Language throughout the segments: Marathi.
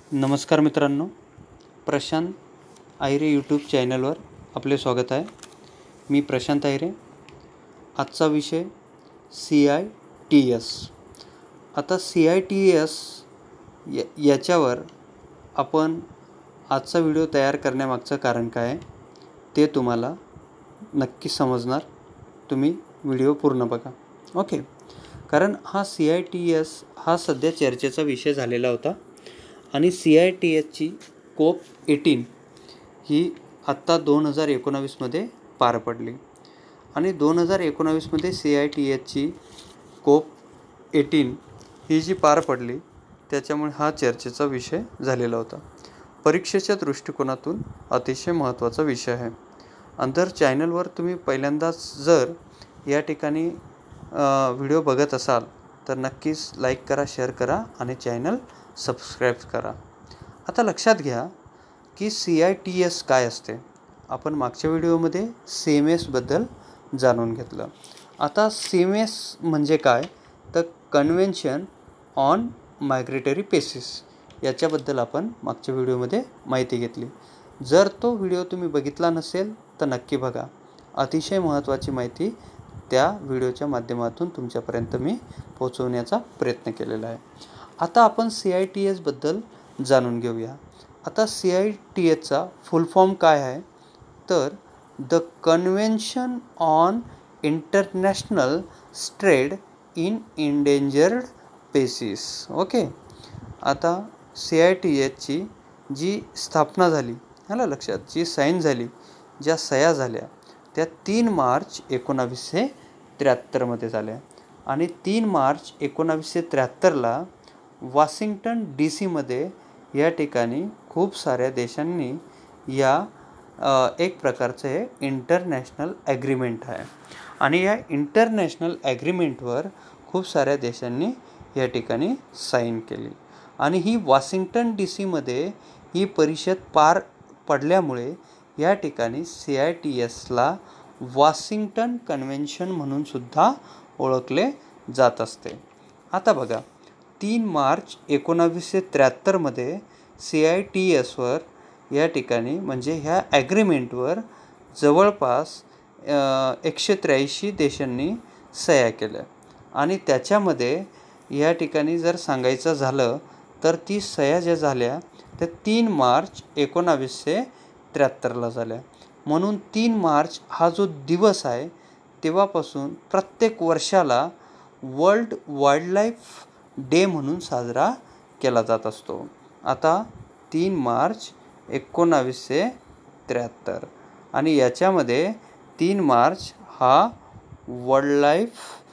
नमस्कार मित्रांनो, प्रशांत आहिरे यूट्यूब चॅनलवर आपले स्वागत आहे. मी प्रशांत आहिरे. आजचा विषय CITS. आता CITS याच्यावर आपण आजचा व्हिडिओ तयार करण्यामागचं कारण काय आहे ते तुम्हाला नक्की समजणार. तुम्ही व्हिडिओ पूर्ण बघा. ओके. कारण हा CITS हा सध्या चर्चेचा विषय झालेला होता आणि CITSची COP18 ही आत्ता 2019मध्ये पार पडली आणि 2019मध्ये CITSची COP18 ही जी पार पडली त्याच्यामुळे हा चर्चेचा विषय झालेला होता. परीक्षेच्या दृष्टिकोनातून अतिशय महत्त्वाचा विषय आहे. अंदर चॅनलवर तुम्ही पहिल्यांदाच जर या ठिकाणी व्हिडिओ बघत असाल तर नक्कीच लाईक करा, शेअर करा आणि चॅनल सबस्क्राईब करा. आता लक्षात घ्या की CITS काय असते. आपण मागच्या व्हिडिओमध्ये CMSबद्दल जाणून घेतलं. आता CMS म्हणजे काय तर कन्व्हेन्शन ऑन मायग्रेटरी पेसिस याच्याबद्दल आपण मागच्या व्हिडिओमध्ये माहिती घेतली. जर तो व्हिडिओ तुम्ही बघितला नसेल तर नक्की बघा. अतिशय महत्त्वाची माहिती त्या व्हिडिओच्या माध्यमातून तुमच्यापर्यंत मी पोहोचवण्याचा प्रयत्न केलेला आहे. आता आपण CITSबद्दल जाणून घेऊया. आता CITSचा फुल फॉर्म काय आहे तर the convention on international trade in endangered species. Okay. आता CITSची जी स्थापना झाली, आलं लक्षात, जी साईन झाली, ज्या सह्या झाल्या त्या 3 मार्च 1973मध्ये झाल्या आणि 3 मार्च 1973ला वॉशिंग्टन DC या ठिकाणी खूप साऱ्या देशांनी या एक प्रकारचं हे इंटरनॅशनल ॲग्रीमेंट आहे आणि या इंटरनॅशनल ॲग्रीमेंटवर खूप साऱ्या देशांनी या ठिकाणी साईन केली आणि ही वॉशिंग्टन DC ही परिषद पार पडल्यामुळे या ठिकाणी CITSला वॉशिंग्टन कन्व्हेन्शन म्हणून सुद्धा ओळखले जात असते. आता बघा, 3 मार्च 1973मध्ये CITSवर या ठिकाणी म्हणजे ह्या ॲग्रीमेंटवर जवळपास 183 देशांनी सह्या केल्या आणि त्याच्यामध्ये या ठिकाणी जर सांगायचं झालं तर ती सह्या ज्या झाल्या त्या 3 मार्च 1973ला झाल्या. म्हणून 3 मार्च हा जो दिवस आहे तेव्हापासून प्रत्येक वर्षाला वर्ल्ड वाईल्डलाईफ डे म्हणून साजरा केला जात असतो. आता 3 मार्च 1973 आणि याच्यामध्ये 3 मार्च हा वर्ल्ड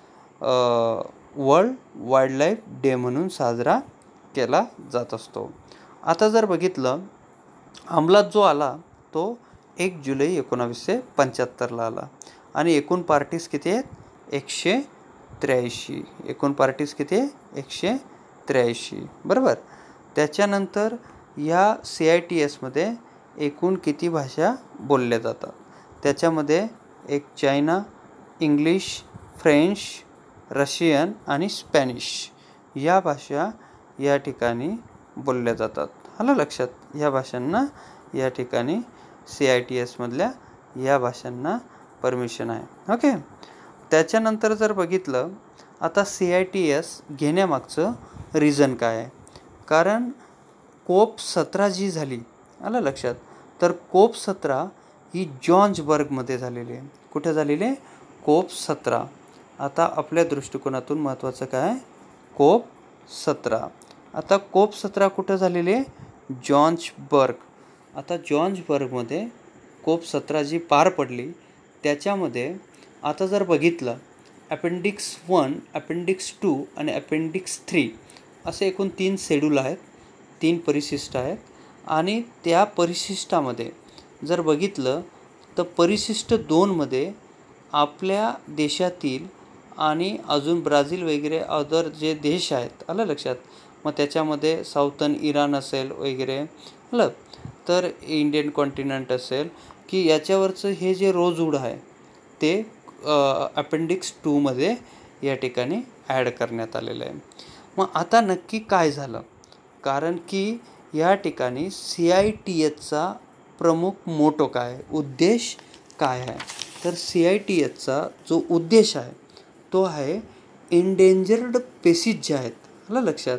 वाईल्डलाईफ डे म्हणून साजरा केला जात असतो. आता जर बघितलं, अंमलात जो आला तो 1 जुलै 1975ला आला आणि एकूण पार्टीज किती आहेत 183. एकूण पार्टीज किती आहे 183, बरोबर. त्याच्यानंतर या CITSमध्ये एकूण किती भाषा बोलल्या जातात त्याच्यामध्ये एक चायना, इंग्लिश, फ्रेंच, रशियन आणि स्पॅनिश या भाषा या ठिकाणी बोलल्या जातात. आलं लक्षात. ह्या भाषांना या ठिकाणी CITSमधल्या या भाषांना परमिशन आहे. ओके. त्याच्यानंतर जर बघितलं, आता CITS घेण्यामागचं रिझन काय आहे. कारण COP17 जी झाली, आलं लक्षात, तर COP17 ही जॉन्सबर्गमध्ये झालेली आहे. कुठे झालेली आहे COP17. आता आपल्या दृष्टिकोनातून महत्त्वाचं काय COP17. आता COP17 कुठं झालेली आहे जॉन्सबर्ग. आता जॉन्सबर्गमध्ये COP17 जी पार पडली त्याच्यामध्ये आता जर बघितलं अपेंडिक्स 1, अपेंडिक्स 2 आणि अपेंडिक्स 3 असे एकूण 3 शेड्यूल आहेत, 3 परिशिष्ट आहेत आणि त्या परिशिष्टामध्ये जर बघितलं तर परिशिष्ट 2मध्ये आपल्या देशातील आणि अजून ब्राझील वगैरे अदर जे देश आहेत, आलं लक्षात, मग त्याच्यामध्ये साऊथर्न इराण असेल वगैरे, आलं, तर इंडियन कॉन्टिनेंट असेल की याच्यावरचं हे जे रोजवूड आहे ते अपेंडिक्स 2मध्ये या ठिकाणी ॲड करण्यात आलेलं आहे. मग आता नक्की काय झालं, कारण की या ठिकाणी CITESचा प्रमुख मोटो काय आहे, उद्देश काय आहे? तर CITESचा जो उद्देश आहे तो आहे एंडेंजर्ड स्पेसीज जे आहेत, आलं लक्षात,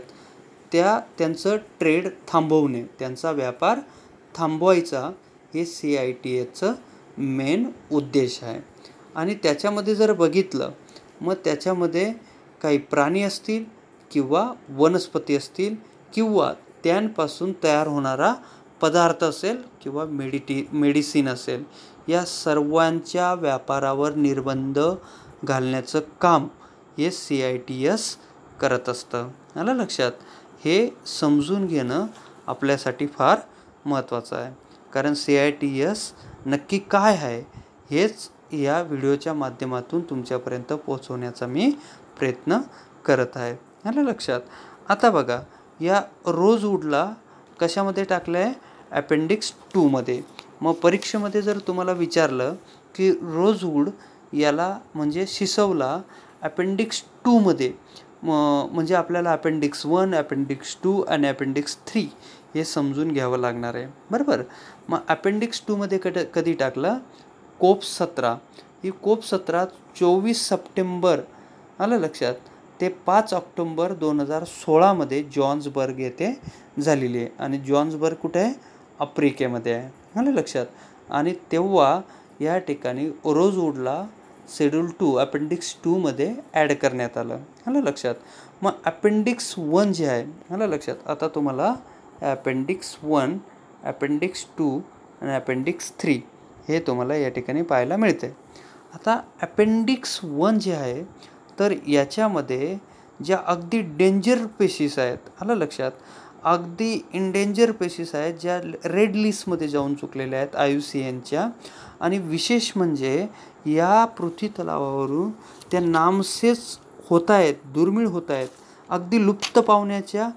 त्यांचं ट्रेड थांबवणे, त्यांचा व्यापार थांबवायचा, हे CITESचं मेन उद्देश आहे. आणि त्याच्यामध्ये जर बघितलं मग त्याच्यामध्ये काही प्राणी असतील किंवा वनस्पती असतील किंवा त्यांपासून तयार होणारा पदार्थ असेल किंवा मेडिसिन असेल, या सर्वांच्या व्यापारावर निर्बंध घालण्याचं काम हे CITES करत असतं. आलं लक्षात. हे समजून घेणं आपल्यासाठी फार महत्त्वाचं आहे, कारण CITES नक्की काय आहे हेच या व्हिडिओच्या माध्यमातून तुमच्यापर्यंत पोहोचवण्याचा मी प्रयत्न करत आहे. आलं लक्षात. आता बघा, या रोजवूडला कशामध्ये टाकलं आहे, अपेंडिक्स 2 मध्ये. मग परीक्षेमध्ये जर तुम्हाला विचारलं की रोजवूड याला म्हणजे शिसवला अपेंडिक्स 2 मध्ये, म्हणजे आपल्याला अपेंडिक्स 1, अपेंडिक्स 2 आणि अपेंडिक्स 3 हे समजून घ्यावं लागणार आहे, बरोबर. मग अपेंडिक्स 2 मध्ये कधी टाकलं, कोप्स 17. ही कोप्स 17 24 सप्टेंबर, आलं लक्षात, ते 5 ऑक्टोंबर 2016 मध्ये जॉन्सबर्ग येथे झालेली आहे. आणि जॉन्सबर्ग कुठे आहे, आफ्रिकेमध्ये आहे, आलं लक्षात. आणि तेव्हा या ठिकाणी रोजवूडला शेड्यूल 2 अपेंडिक्स 2 मध्ये ॲड करण्यात आलं, आलं लक्षात. मग अपेंडिक्स 1 जे आहे, आलं लक्षात, आता तुम्हाला अपेंडिक्स 1, अपेंडिक्स 2 आणि अपेंडिक्स 3 हे तुम्हाला या ठिकाणी पाहायला मिळते. आता अपेंडिक्स 1 जे आहे, तर याच्यामध्ये ज्या अगदी डेंजर पेशीस आहेत, आलं लक्षात, अगदी इंडेंजर पेशीस आहेत, ज्या रेड लिस्टमध्ये जाऊन चुकलेल्या आहेत IUCNच्या. आणि विशेष म्हणजे या पृथ्वीतलावावरून त्या नामशेष होत आहेत, दुर्मिळ होत आहेत, अगदी लुप्त पावण्याच्या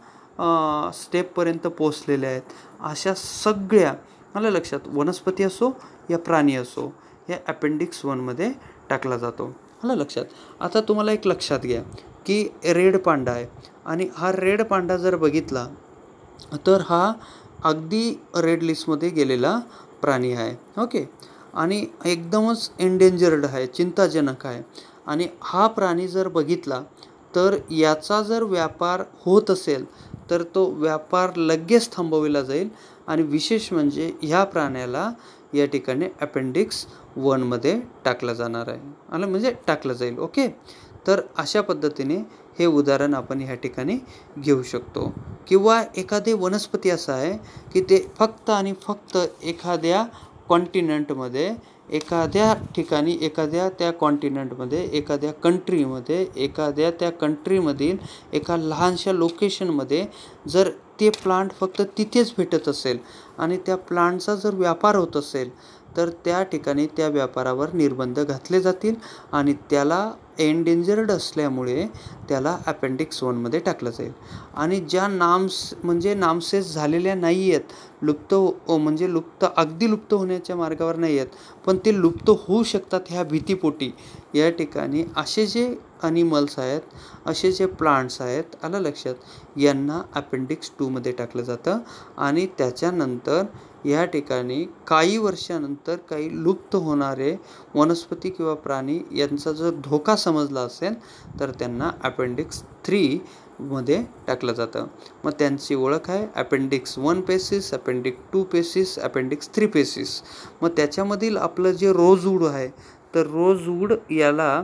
स्टेपपर्यंत पोचलेल्या आहेत. अशा सगळ्या, आलं लक्षात, वनस्पती असो या प्राणी असो, या अपेंडिक्स 1 मध्ये टाकला जातो, आलं लक्षात. आता तुम्हाला एक लक्षात घ्या की रेड पांडा आहे, आणि हा रेड पांडा जर बघितला तर हा अगदी रेड लिस्टमध्ये गेलेला प्राणी आहे, ओके. आणि एकदमच एंडेंजर्ड आहे, चिंताजनक आहे. आणि हा प्राणी जर बघितला तर याचा जर व्यापार होत असेल तर तो व्यापार लगेच थांबवला जाईल. आणि विशेष म्हणजे ह्या प्राण्याला या ठिकाणी अपेंडिक्स 1 मध्ये टाकलं जाणार आहे, आलं, म्हणजे टाकलं जाईल, ओके. तर अशा पद्धतीने हे उदाहरण आपण ह्या ठिकाणी घेऊ शकतो. किंवा एखादी वनस्पती असं आहे की ते फक्त आणि फक्त एखाद्या कॉन्टिनेंटमध्ये, एखाद्या ठिकाणी, एखाद्या त्या कॉन्टिनेंटमध्ये, एखाद्या कंट्रीमध्ये, एखाद्या त्या कंट्रीमधील एका लहानशा लोकेशनमध्ये जर ते प्लांट फक्त तिथेच भेटत असेल आणि त्या प्लांटचा जर व्यापार होत असेल तर त्या ठिकाणी त्या व्यापारावर निर्बंध घातले जातील आणि त्याला एंडेंजर्ड असल्यामुळे त्याला अपेंडिक्स 1 मध्ये टाकलं जाईल. आणि ज्या नामशेष झालेल्या नाही आहेत, लुप्त अगदी लुप्त होण्याच्या मार्गावर नाही आहेत, पण ते लुप्त होऊ शकतात ह्या भीतीपोटी या ठिकाणी असे जे ॲनिमल्स आहेत, असे जे प्लांट्स आहेत, आलं लक्षात, यांना अपेंडिक्स 2 मध्ये टाकलं जातं. आणि त्याच्यानंतर या ठिकाणी काही वर्षानंतर काही लुप्त होणारे वनस्पती किंवा प्राणी यांचा जर धोका समजला असेल तर त्यांना अपेंडिक्स 3 मध्ये टाकलं जातं. मग त्यांची ओळख आहे appendix 1 species, appendix 2 species, appendix 3 species. मग त्याच्यामधील आपलं जे रोजवूड आहे, तर रोजवूड याला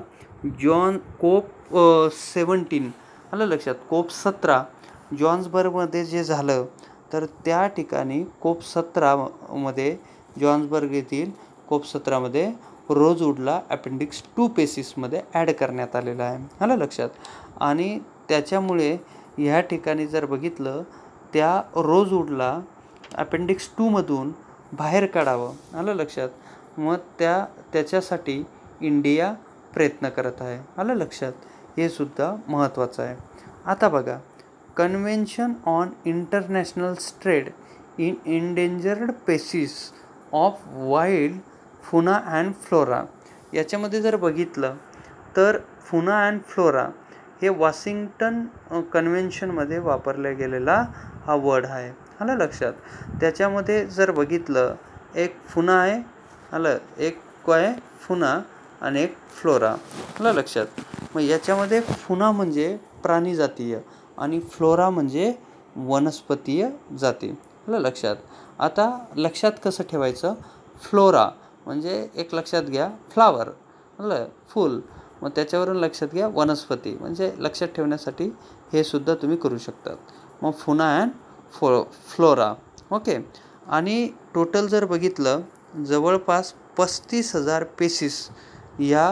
कोप 17, आलं लक्षात, कोप 17 जॉन्सबर्गमध्ये जे झालं, तर त्या ठिकाणी कोप 17 मध्ये, जॉन्सबर्ग येथील कोप 17 मध्ये रोजवूडला अपेंडिक्स 2 पेसिसमध्ये ॲड करण्यात आलेला आहे, आलं लक्षात. आणि त्याच्यामुळे ह्या ठिकाणी जर बघितलं, त्या रोजवूडला अपेंडिक्स 2 मधून बाहेर काढावं, आलं लक्षात. मग त्याच्यासाठी इंडिया प्रयत्न करत आहे, आलं लक्षात. हे सुद्धा महत्त्वाचं आहे. आता बघा, convention on international trade in endangered species of wild fauna and flora. याच्यामध्ये जर बघितलं तर फुना अँड फ्लोरा हे वॉशिंग्टन कन्व्हेन्शनमध्ये वापरला गेलेला हा वर्ड आहे, आलं लक्षात. त्याच्यामध्ये जर बघितलं एक फुना आहे, आलं, एक काय आहे फुना आणि एक फ्लोरा, आलं लक्षात. मग याच्यामध्ये फुना म्हणजे प्राणीजातीय आणि फ्लोरा म्हणजे वनस्पतीय जाती, आलं लक्षात. आता लक्षात कसं ठेवायचं, फ्लोरा म्हणजे एक लक्षात घ्या फ्लावर, आलं फूल, मग त्याच्यावरून लक्षात घ्या वनस्पती, म्हणजे लक्षात ठेवण्यासाठी हे सुद्धा तुम्ही करू शकतात. मग फुना अँड फ्लोरा, ओके. आणि टोटल जर बघितलं जवळपास 35,000 पेसीस या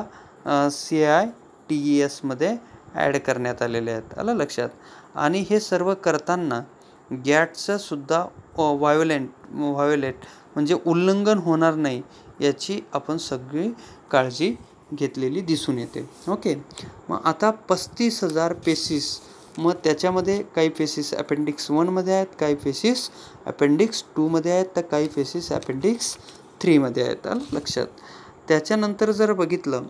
CITESमध्ये ॲड करण्यात आलेले आहेत, आलं लक्षात. आणि हे सर्व करताना गॅटचं सुद्धा व्हायोलेट म्हणजे उल्लंघन होणार नाही याची आपण सगळी काळजी घेतलेली दिसून येते, ओके. मग आता 35,000 पेसीस, मग त्याच्यामध्ये काही पेसीस अपेंडिक्स 1मध्ये आहेत, काही पेसीस अपेंडिक्स 2मध्ये आहेत, तर काही पेसीस अपेंडिक्स 3मध्ये आहेत, आलं लक्षात. त्याच्यानंतर जर बघितलं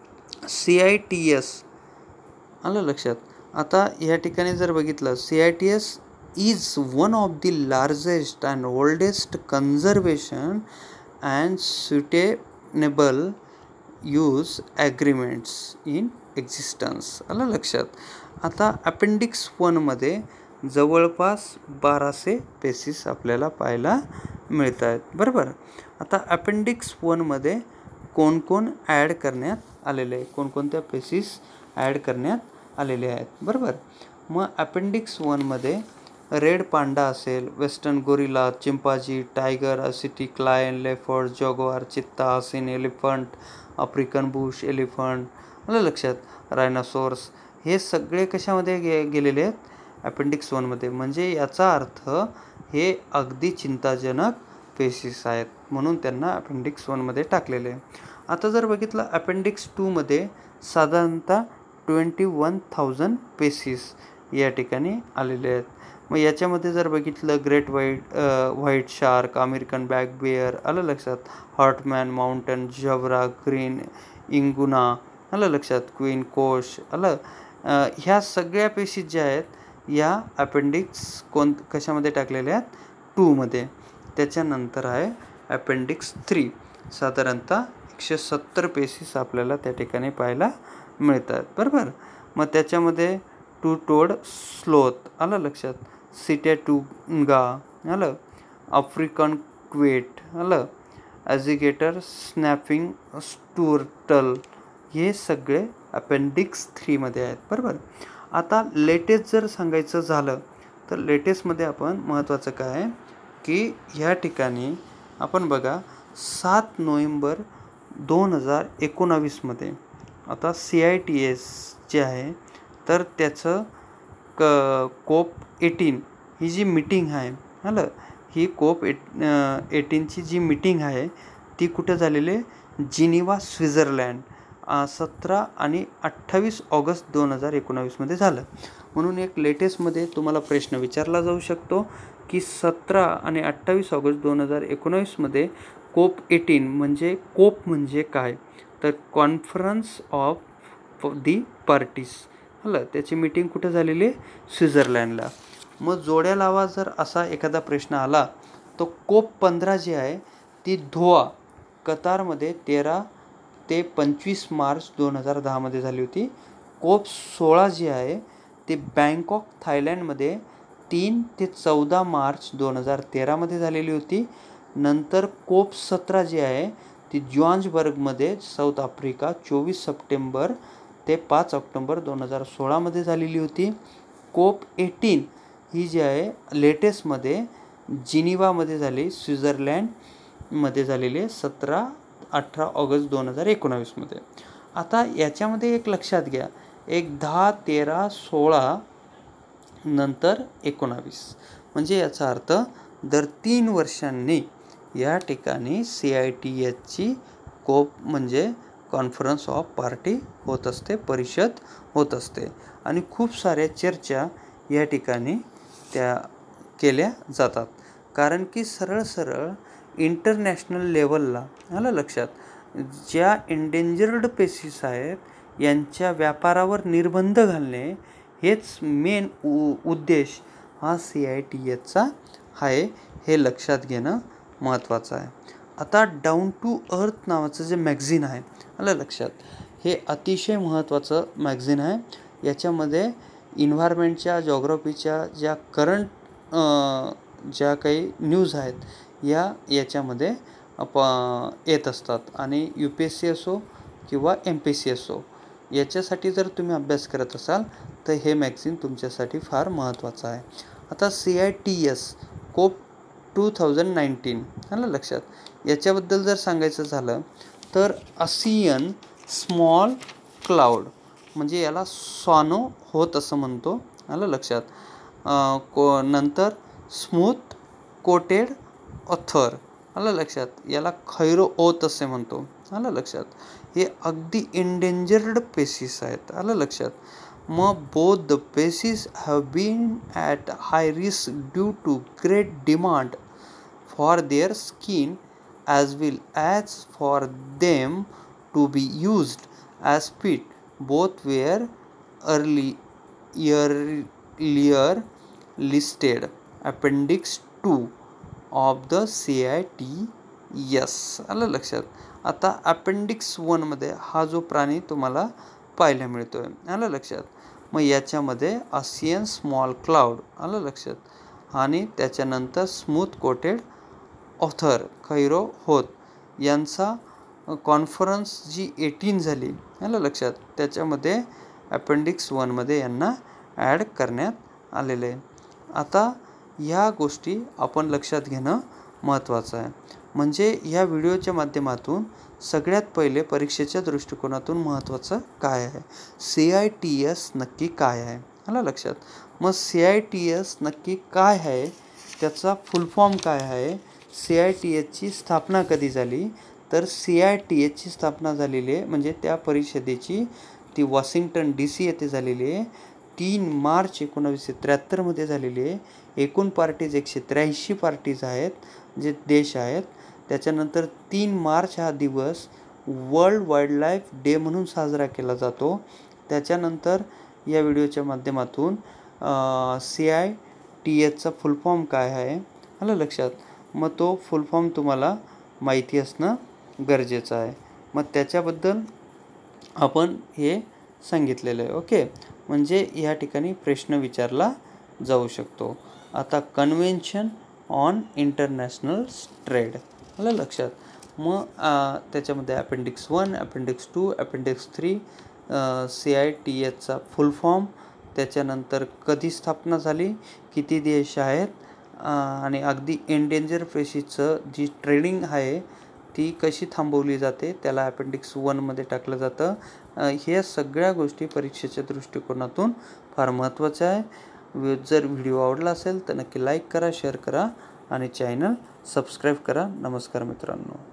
CITES, आलं लक्षात. आता या ठिकाणी जर बघितलं CITES is one of the largest and oldest conservation and sustainable use agreements in existence, आलं लक्षात. आता अपेंडिक्स 1मध्ये जवळपास 1200 पेसीस आपल्याला पाहायला मिळत आहेत, बरोबर. आता अपेंडिक्स 1मध्ये कोण ॲड करण्यात आलेले आहे, कोणकोणत्या पेसीस ॲड करण्यात आलेले आहेत, बरोबर. मग अपेंडिक्स 1मध्ये रेड पांडा असेल, western gorilla, chimpanzee, tiger, Asiatic lion, leopard, jaguar, cheetah, Asian elephant, African Bush elephant, आलं लक्षात, रायनासोर्स, हे सगळे कशामध्ये गेलेले आहेत, अपेंडिक्स 1मध्ये. म्हणजे याचा अर्थ हे अगदी चिंताजनक पेसीस आहेत, म्हणून त्यांना अपेंडिक्स 1मध्ये टाकलेले आहे. आता जर बघितलं अपेंडिक्स 2मध्ये साधारणतः 21,000 पेसीस या ठिकाणी आलेले आहेत. मग याच्यामध्ये जर बघितलं great white shark, American black bear, आलं लक्षात, हॉर्टमॅन, माउंटन झबरा, ग्रीन इंगुना, आलं लक्षात, क्वीन कोश, आलं. ह्या सगळ्या पेशीज ज्या आहेत या अपेंडिक्स कशामध्ये टाकलेल्या आहेत, 2मध्ये. त्याच्यानंतर आहे अपेंडिक्स 3, साधारणतः 170 पेसीस आपल्याला त्या ठिकाणी पाहायला मिळतात, बरोबर. मग त्याच्यामध्ये टू टोड स्लोथ, आलं लक्षात, सिटॅटुंगा, आलं, आफ्रिकन क्वेट, आलं, ॲजिगेटर, स्नॅपिंग स्टुर्टल, हे सगळे अपेंडिक्स 3मध्ये आहेत, बरोबर. आता लेटेस्ट जर सांगायचं झालं तर लेटेस्टमध्ये आपण महत्त्वाचं काय आहे की ह्या ठिकाणी आपण बघा 7 नोव्हेंबर 2019मध्ये आता CITES जे आहे तर त्याचं COP18 ही जी मीटिंग आहे, आलं, ही COP18ची जी मीटिंग आहे ती कुठं झालेली आहे, जिनिव्हा, स्वित्झर्लंड, 17 आणि 28 ऑगस्ट 2019मध्ये झालं. म्हणून एक लेटेस्टमध्ये तुम्हाला प्रश्न विचारला जाऊ शकतो की 17 आणि 28 ऑगस्ट 2019मध्ये COP18 म्हणजे कोप म्हणजे काय, तर कॉन्फरन्स ऑफ दी पार्टीज, आलं, त्याची मीटिंग कुठं झालेली आहे, स्वित्झर्लंडला. मग जोड्या लावा जर असा एखादा प्रश्न आला तो COP15 जी आहे ती दोहा, कतारमध्ये 13 ते 25 मार्च 2010मध्ये झाली होती. COP16 जी आहे ती बँकॉक, थायलंडमध्ये 3 ते 14 मार्च 2013मध्ये झालेली होती. नंतर COP17 जी आहे ती जोहान्सबर्गमध्ये, साऊथ आफ्रिका, 24 सप्टेंबर ते 5 ऑक्टोबर 2016मध्ये झालेली होती. COP18 ही जी आहे लेटेस्टमध्ये जिनिव्हामध्ये झाली, स्वित्झर्लंडमध्ये झालेली आहे, 17-18 ऑगस्ट 2019मध्ये. आता याच्यामध्ये एक लक्षात घ्या, एक 10, 13, 16 नंतर 19, म्हणजे याचा अर्थ दर 3 वर्षांनी या ठिकाणी CITESची कोप म्हणजे कॉन्फरन्स ऑफ पार्टी होत असते, परिषद होत असते आणि खूप साऱ्या चर्चा या ठिकाणी त्या केल्या जातात. कारण की सरळ इंटरनॅशनल लेवलला, आलं लक्षात, ज्या एंडेंजर्ड पेसीस आहेत यांच्या व्यापारावर निर्बंध घालणे हेच मेन उद्देश हा CITESचा आहे हे लक्षात घेणं महत्त्वाचं आहे. आता डाऊन टू अर्थ नावाचं जे मॅगझिन आहे, आलं लक्षात, हे अतिशय महत्त्वाचं मॅगझिन आहे. याच्यामध्ये इन्व्हायरमेंटच्या, जॉग्राफीच्या ज्या करंट ज्या काही न्यूज आहेत याच्यामध्ये येत असतात. आणि UPSC असो किंवा MPSC असो, याच्यासाठी जर तुम्ही अभ्यास करत असाल तर हे मॅगझिन तुमच्यासाठी फार महत्त्वाचं आहे. आता CITS कोप 2019 आलं लक्षात, याच्याबद्दल जर सांगायचं झालं तर ASEAN स्मॉल क्लाउड, म्हणजे याला सॉनो होत असं म्हणतो, आलं लक्षात. नंतर स्मूथ कोटेड ऑथर, आलं लक्षात, याला खैरो ओत असे म्हणतो, आलं लक्षात. हे अगदी एंडेंजर्ड पेसीस आहेत, आलं लक्षात. मग both the species have been at high risk due to great demand for their skin as well as for them to be used as feed. Both were earlier listed Appendix 2 of the CITS, आलं लक्षात. आता Appendix 1 मध्ये हा जो प्राणी तुम्हाला पाहायला मिळतोय, आलं लक्षात. मग याच्यामध्ये ASEAN स्मॉल क्लाउड, आलं लक्षात, आणि त्याच्यानंतर स्मूथ कोटेड ऑथर खैरो होत यांचा कॉन्फरन्स जी 18 झाली, आलं लक्षात, त्याच्यामध्ये Appendix 1 मध्ये यांना ॲड करण्यात आलेलं आहे. आता ह्या गोष्टी आपण लक्षात घेणं महत्त्वाचं आहे. म्हणजे ह्या व्हिडिओच्या माध्यमातून सगळ्यात पहिले परीक्षेच्या दृष्टिकोनातून महत्त्वाचं काय आहे, CITS नक्की काय आहे, आलं लक्षात. मग CITS नक्की काय आहे, त्याचा फुल फॉर्म काय आहे, CITSची स्थापना कधी झाली, तर CITSची स्थापना झालेली आहे, म्हणजे त्या परिषदेची ती वॉशिंग्टन DC येथे झालेली आहे. 3 मार्च 1973 मध्ये झालेली आहे. एकूण पार्टीज 183 पार्टीज आहेत, जे देश आहेत. त्याच्यानंतर 3 मार्च हा दिवस वर्ल्ड वाईल्डलाईफ डे म्हणून साजरा केला जातो. त्याच्यानंतर या व्हिडिओच्या माध्यमातून CITSचा फुल फॉर्म काय आहे, आलं लक्षात. मग तो फुल फॉर्म तुम्हाला माहिती असणं गरजेचं आहे. मग त्याच्याबद्दल आपण हे सांगितलेलं आहे. ओके, म्हणजे या ठिकाणी प्रश्न विचारला जाऊ शकतो. आता कन्व्हेन्शन ऑन इंटरनॅशनल ट्रेड, आलं लक्षात. मग त्याच्यामध्ये Appendix 1, Appendix 2, Appendix 3, CITSचा फुल फॉर्म, त्याच्यानंतर कधी स्थापना झाली, किती देश आहेत, आणि अगदी एंडेंजर स्पेसीजचं जी ट्रेडिंग आहे ती कशी थांबवली जाते, त्याला Appendix 1 मध्ये टाकलं जातं. ह्या सगळ्या गोष्टी परीक्षेच्या दृष्टिकोनातून फार महत्त्वाच्या आहे. जर व्हिडिओ आवडला असेल तर नक्की लाईक करा, शेअर करा आणि चॅनल सबस्क्राईब करा. नमस्कार मित्रांनो.